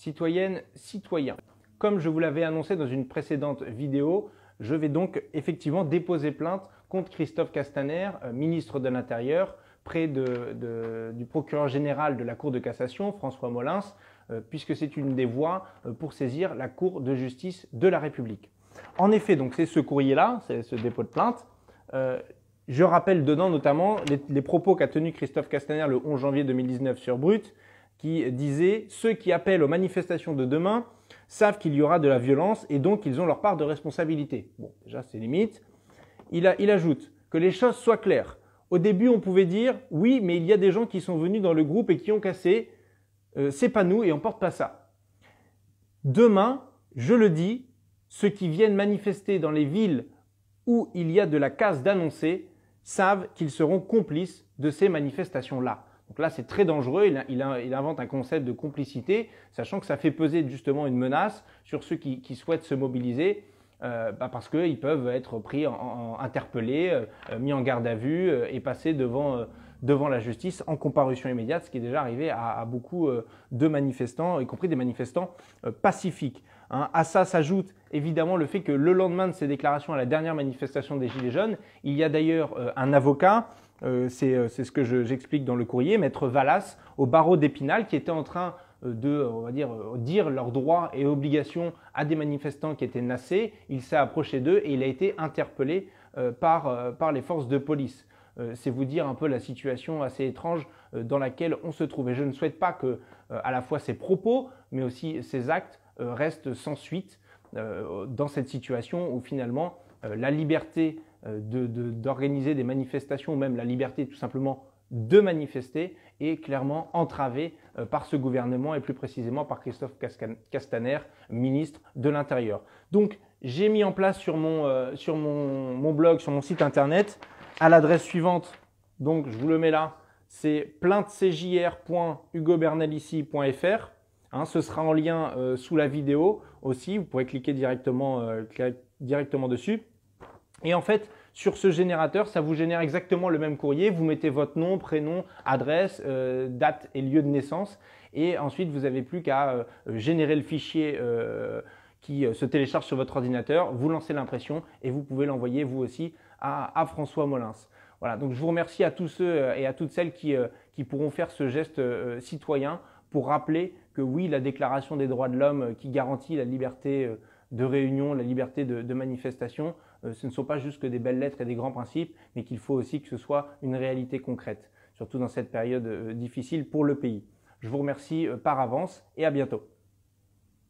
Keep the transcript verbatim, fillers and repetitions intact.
Citoyennes, citoyens, comme je vous l'avais annoncé dans une précédente vidéo, je vais donc effectivement déposer plainte contre Christophe Castaner, ministre de l'Intérieur, près de, de, du procureur général de la Cour de cassation, François Molins, euh, puisque c'est une des voies euh, pour saisir la Cour de justice de la République. En effet, donc c'est ce courrier-là, c'est ce dépôt de plainte. Euh, je rappelle dedans notamment les, les propos qu'a tenus Christophe Castaner le onze janvier deux mille dix-neuf sur Brut, qui disait « Ceux qui appellent aux manifestations de demain savent qu'il y aura de la violence et donc ils ont leur part de responsabilité. » Bon, déjà, c'est limite. Il, a, il ajoute que les choses soient claires. Au début, on pouvait dire « Oui, mais il y a des gens qui sont venus dans le groupe et qui ont cassé. Euh, c'est pas nous et on porte pas ça. » Demain, je le dis, ceux qui viennent manifester dans les villes où il y a de la casse d'annoncer savent qu'ils seront complices de ces manifestations-là. Donc là, c'est très dangereux. Il, il, il invente un concept de complicité, sachant que ça fait peser justement une menace sur ceux qui, qui souhaitent se mobiliser, euh, bah parce qu'ils peuvent être pris, en, en, interpellés, euh, mis en garde à vue euh, et passer devant, euh, devant la justice en comparution immédiate, ce qui est déjà arrivé à, à beaucoup euh, de manifestants, y compris des manifestants euh, pacifiques. Hein. À ça s'ajoute évidemment le fait que le lendemain de ces déclarations à la dernière manifestation des Gilets jaunes, il y a d'ailleurs euh, un avocat, Euh, c'est euh, ce que j'explique dans le courrier, Maître Vallas, au barreau d'Épinal, qui était en train euh, de on va dire, euh, dire leurs droits et obligations à des manifestants qui étaient nassés. Il s'est approché d'eux et il a été interpellé euh, par, euh, par les forces de police. Euh, c'est vous dire un peu la situation assez étrange euh, dans laquelle on se trouve. Et je ne souhaite pas que euh, à la fois ses propos, mais aussi ses actes euh, restent sans suite euh, dans cette situation où finalement euh, la liberté d'organiser de, de, des manifestations, ou même la liberté tout simplement de manifester, est clairement entravée euh, par ce gouvernement et plus précisément par Christophe Castaner, ministre de l'Intérieur. Donc j'ai mis en place sur, mon, euh, sur mon, mon blog, sur mon site internet, à l'adresse suivante, donc je vous le mets là, c'est plainte c j r point hugo bernalici point f r. Hein, ce sera en lien euh, sous la vidéo aussi, vous pourrez cliquer directement, euh, directement dessus. Et en fait, sur ce générateur, ça vous génère exactement le même courrier. Vous mettez votre nom, prénom, adresse, euh, date et lieu de naissance. Et ensuite, vous n'avez plus qu'à euh, générer le fichier euh, qui euh, se télécharge sur votre ordinateur. Vous lancez l'impression et vous pouvez l'envoyer vous aussi à, à François Molins. Voilà, donc je vous remercie à tous ceux et à toutes celles qui, euh, qui pourront faire ce geste euh, citoyen pour rappeler que oui, la Déclaration des droits de l'homme qui garantit la liberté euh, de réunion, la liberté de, de manifestation, euh, ce ne sont pas juste que des belles lettres et des grands principes, mais qu'il faut aussi que ce soit une réalité concrète, surtout dans cette période euh, difficile pour le pays. Je vous remercie euh, par avance et à bientôt.